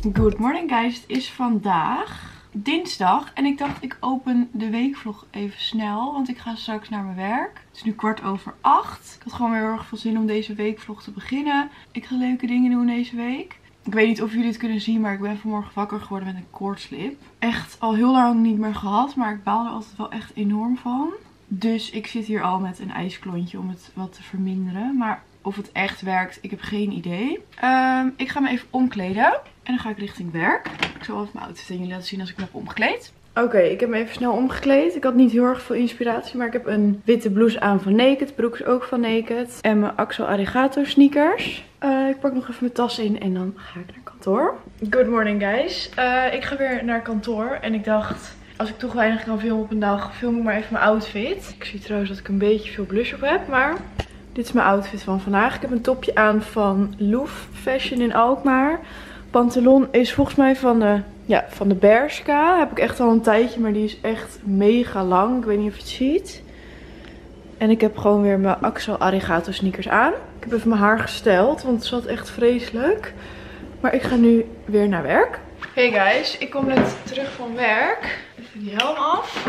Good morning guys, het is vandaag dinsdag en ik dacht ik open de weekvlog even snel, want ik ga straks naar mijn werk. Het is nu 7:15. Ik had gewoon weer heel erg veel zin om deze weekvlog te beginnen. Ik ga leuke dingen doen deze week. Ik weet niet of jullie het kunnen zien, maar ik ben vanmorgen wakker geworden met een koortslip. Echt al heel lang niet meer gehad, maar ik baal er altijd wel echt enorm van. Dus ik zit hier al met een ijsklontje om het wat te verminderen, maar of het echt werkt, ik heb geen idee. Ik ga me even omkleden en dan ga ik richting werk. Ik zal even mijn outfit aan jullie laten zien als ik me heb omgekleed. Oké, ik heb me even snel omgekleed. Ik had niet heel erg veel inspiratie, maar ik heb een witte blouse aan van Naked. Broek is ook van Naked. En mijn Axel Arigato sneakers. Ik pak nog even mijn tas in en dan ga ik naar kantoor. Good morning guys. Ik ga weer naar kantoor en ik dacht, als ik toch weinig kan filmen op een dag, film ik maar even mijn outfit. Ik zie trouwens dat ik een beetje veel blush op heb, maar dit is mijn outfit van vandaag. Ik heb een topje aan van Loef Fashion in Alkmaar. Pantalon is volgens mij van de Bershka. Heb ik echt al een tijdje, maar die is echt mega lang. Ik weet niet of je het ziet. En ik heb gewoon weer mijn Axel Arigato sneakers aan. Ik heb even mijn haar gesteld, want het zat echt vreselijk. Maar ik ga nu weer naar werk. Hey guys, ik kom net terug van werk. Even die helm af.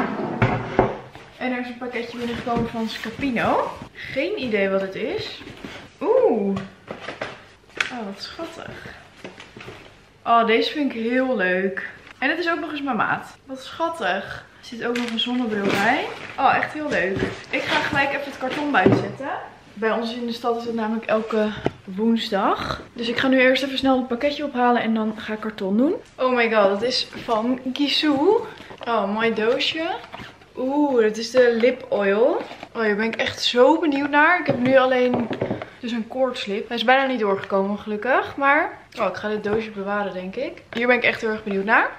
En er is een pakketje binnengekomen van Scapino. Geen idee wat het is. Oeh. Oh, wat schattig. Oh, deze vind ik heel leuk. En het is ook nog eens mijn maat. Wat schattig. Er zit ook nog een zonnebril bij. Oh, echt heel leuk. Ik ga gelijk even het karton buiten zetten. Bij ons in de stad is het namelijk elke woensdag. Dus ik ga nu eerst even snel het pakketje ophalen en dan ga ik karton doen. Oh my god, dat is van Gisou. Oh, mooi doosje. Oeh, dat is de lip oil. Oh, hier ben ik echt zo benieuwd naar. Ik heb nu alleen dus een koortslip. Hij is bijna niet doorgekomen gelukkig. Maar oh, ik ga dit doosje bewaren denk ik. Hier ben ik echt heel erg benieuwd naar.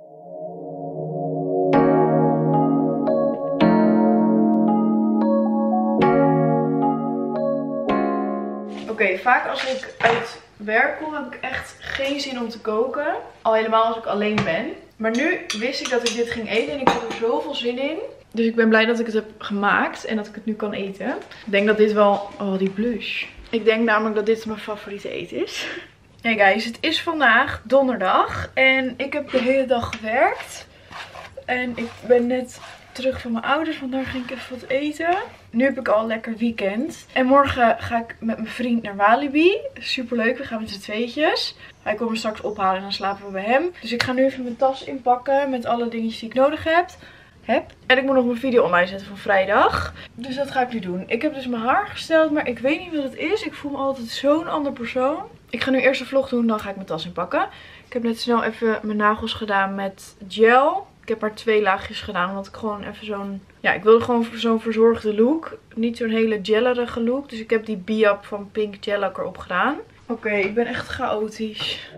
Oké, vaak als ik uit werk kom heb ik echt geen zin om te koken. Al helemaal als ik alleen ben. Maar nu wist ik dat ik dit ging eten en ik had er zoveel zin in. Dus ik ben blij dat ik het heb gemaakt en dat ik het nu kan eten. Ik denk dat dit wel... Oh, die blush. Ik denk namelijk dat dit mijn favoriete eten is. Hey guys, het is vandaag donderdag en ik heb de hele dag gewerkt. En ik ben net terug van mijn ouders, want daar ging ik even wat eten. Nu heb ik al een lekker weekend. En morgen ga ik met mijn vriend naar Walibi. Super leuk, we gaan met z'n tweetjes. Hij komt me straks ophalen en dan slapen we bij hem. Dus ik ga nu even mijn tas inpakken met alle dingetjes die ik nodig heb. En ik moet nog mijn video online zetten van vrijdag. Dus dat ga ik nu doen. Ik heb dus mijn haar gesteld, maar ik weet niet wat het is. Ik voel me altijd zo'n ander persoon. Ik ga nu eerst een vlog doen, dan ga ik mijn tas inpakken. Ik heb net snel even mijn nagels gedaan met gel. Ik heb maar 2 laagjes gedaan, omdat ik gewoon even zo'n... Ja, ik wilde gewoon zo'n verzorgde look. Niet zo'n hele gellerige look. Dus ik heb die Biap van Pink Gel Lak erop gedaan. Oké, ik ben echt chaotisch.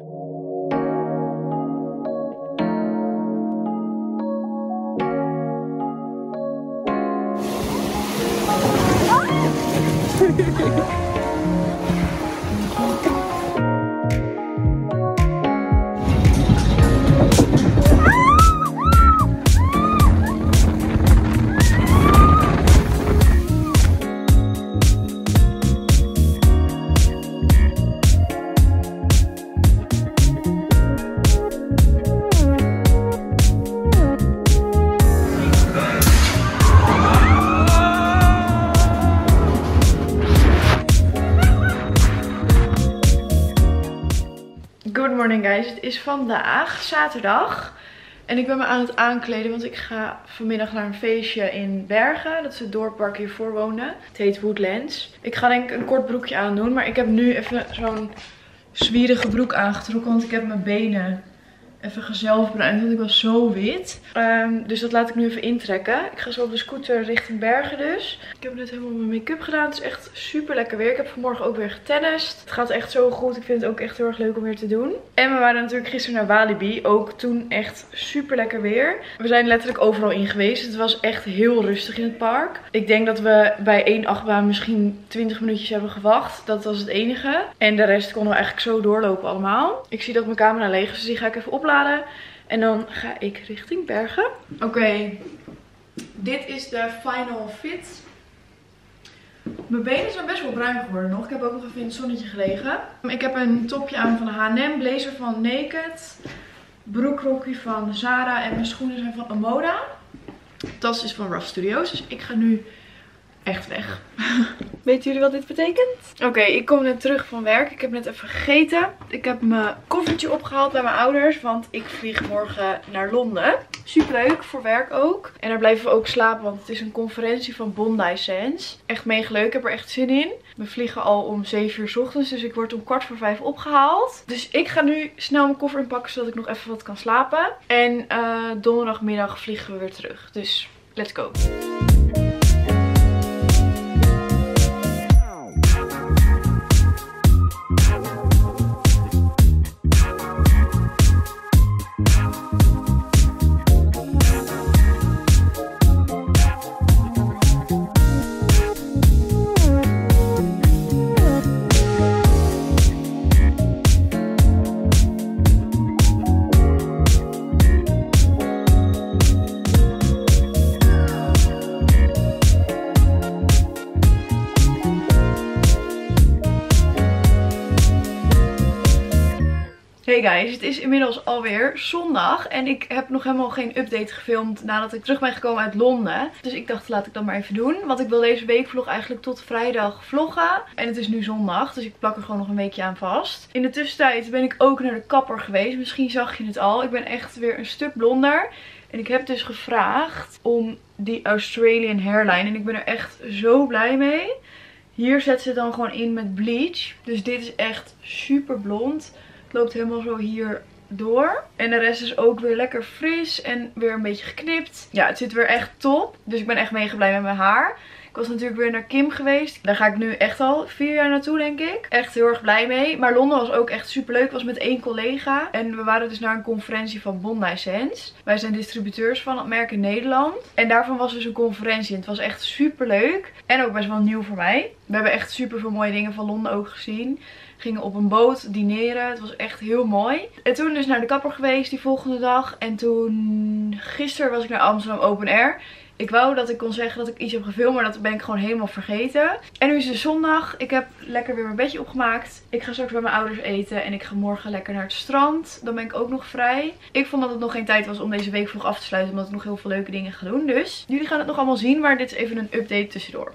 Good morning guys, het is vandaag zaterdag en ik ben me aan het aankleden, want ik ga vanmiddag naar een feestje in Bergen. Dat is het dorp waar ik hiervoor woonde. Het heet Woodlands. Ik ga denk ik een kort broekje aandoen, maar ik heb nu even zo'n zwierige broek aangetrokken, want ik heb mijn benen even gezelfbruind, want ik was zo wit. Dus dat laat ik nu even intrekken. Ik ga zo op de scooter richting Bergen dus. Ik heb net helemaal mijn make-up gedaan. Het is echt super lekker weer. Ik heb vanmorgen ook weer getennist. Het gaat echt zo goed. Ik vind het ook echt heel erg leuk om weer te doen. En we waren natuurlijk gisteren naar Walibi. Ook toen echt super lekker weer. We zijn letterlijk overal in geweest. Het was echt heel rustig in het park. Ik denk dat we bij 1 achtbaan misschien 20 minuutjes hebben gewacht. Dat was het enige. En de rest konden we eigenlijk zo doorlopen allemaal. Ik zie dat mijn camera leeg is, dus die ga ik even opladen. En dan ga ik richting Bergen. Oké, dit is de final fit. Mijn benen zijn best wel bruin geworden nog. Ik heb ook nog even in het zonnetje gelegen. Ik heb een topje aan van H&M, blazer van Naked, broekrokje van Zara en mijn schoenen zijn van Amoda. Tas is van Rough Studios, dus ik ga nu echt weg. Weten jullie wat dit betekent? Oké, ik kom net terug van werk. Ik heb net even gegeten. Ik heb mijn koffertje opgehaald bij mijn ouders, want ik vlieg morgen naar Londen. Superleuk, voor werk ook. En daar blijven we ook slapen, want het is een conferentie van Bondi Sands. Echt mega leuk, ik heb er echt zin in. We vliegen al om 7 uur 's ochtends, dus ik word om 4:15 opgehaald. Dus ik ga nu snel mijn koffer inpakken, zodat ik nog even wat kan slapen. En donderdagmiddag vliegen we weer terug. Dus let's go. Hey guys, het is inmiddels alweer zondag en ik heb nog helemaal geen update gefilmd nadat ik terug ben gekomen uit Londen. Dus ik dacht, laat ik dat maar even doen. Want ik wil deze weekvlog eigenlijk tot vrijdag vloggen. En het is nu zondag, dus ik plak er gewoon nog een weekje aan vast. In de tussentijd ben ik ook naar de kapper geweest. Misschien zag je het al. Ik ben echt weer een stuk blonder. En ik heb dus gevraagd om die Australian hairline. En ik ben er echt zo blij mee. Hier zet ze het dan gewoon in met bleach. Dus dit is echt super blond. Het loopt helemaal zo hier door. En de rest is ook weer lekker fris en weer een beetje geknipt. Ja, het zit weer echt top. Dus ik ben echt mega blij met mijn haar. Ik was natuurlijk weer naar Kim geweest. Daar ga ik nu echt al 4 jaar naartoe, denk ik. Echt heel erg blij mee. Maar Londen was ook echt super leuk. Ik was met 1 collega. En we waren dus naar een conferentie van Bondi Sands. Wij zijn distributeurs van het merk in Nederland. En daarvan was dus een conferentie. En het was echt super leuk. En ook best wel nieuw voor mij. We hebben echt super veel mooie dingen van Londen ook gezien. Gingen op een boot dineren. Het was echt heel mooi. En toen dus naar de kapper geweest die volgende dag. En toen gisteren was ik naar Amsterdam Open Air. Ik wou dat ik kon zeggen dat ik iets heb gefilmd, maar dat ben ik gewoon helemaal vergeten. En nu is het zondag. Ik heb lekker weer mijn bedje opgemaakt. Ik ga straks bij mijn ouders eten en ik ga morgen lekker naar het strand. Dan ben ik ook nog vrij. Ik vond dat het nog geen tijd was om deze weekvlog af te sluiten, omdat ik nog heel veel leuke dingen ga doen. Dus jullie gaan het nog allemaal zien, maar dit is even een update tussendoor.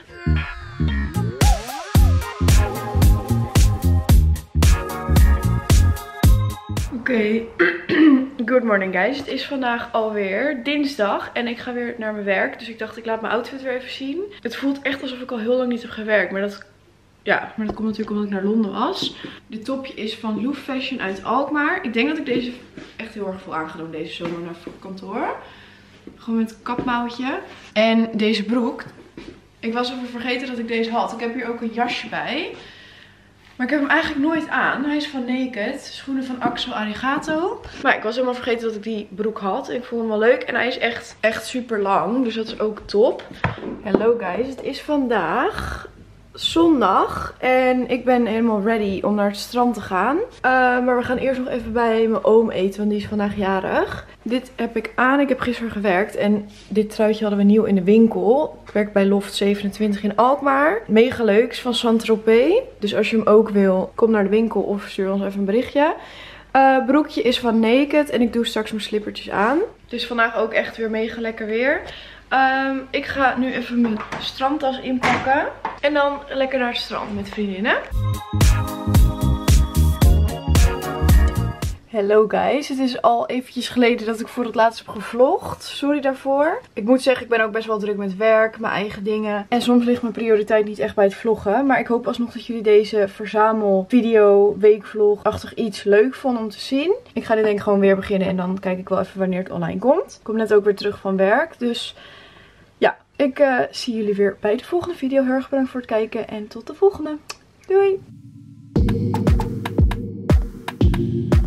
Oké, good morning guys. Het is vandaag alweer dinsdag en ik ga weer naar mijn werk. Dus ik dacht, ik laat mijn outfit weer even zien. Het voelt echt alsof ik al heel lang niet heb gewerkt. Maar dat komt natuurlijk omdat ik naar Londen was. Dit topje is van Loef Fashion uit Alkmaar. Ik denk dat ik deze echt heel erg veel aan ga doen deze zomer naar kantoor. Gewoon met kapmouwtje. En deze broek. Ik was even vergeten dat ik deze had. Ik heb hier ook een jasje bij. Maar ik heb hem eigenlijk nooit aan. Hij is van Naked. Schoenen van Axel Arigato. Maar ik was helemaal vergeten dat ik die broek had. Ik vond hem wel leuk. En hij is echt super lang. Dus dat is ook top. Hallo guys. Het is vandaag zondag. En ik ben helemaal ready om naar het strand te gaan. Maar we gaan eerst nog even bij mijn oom eten. Want die is vandaag jarig. Dit heb ik aan. Ik heb gisteren gewerkt. En dit truitje hadden we nieuw in de winkel. Ik werk bij Loft 27 in Alkmaar. Mega leuk. Is van Saint-Tropez. Dus als je hem ook wil, kom naar de winkel of stuur ons even een berichtje. Broekje is van Naked. En ik doe straks mijn slippertjes aan. Het is vandaag ook echt weer mega lekker weer. Ik ga nu even mijn strandtas inpakken. En dan lekker naar het strand met vriendinnen. Hallo guys, het is al eventjes geleden dat ik voor het laatst heb gevlogd. Sorry daarvoor. Ik moet zeggen, ik ben ook best wel druk met werk, mijn eigen dingen. En soms ligt mijn prioriteit niet echt bij het vloggen. Maar ik hoop alsnog dat jullie deze verzamelvideo, weekvlog-achtig iets leuk vonden om te zien. Ik ga dit denk ik gewoon weer beginnen en dan kijk ik wel even wanneer het online komt. Ik kom net ook weer terug van werk, dus ja. Ik zie jullie weer bij de volgende video. Heel erg bedankt voor het kijken en tot de volgende. Doei!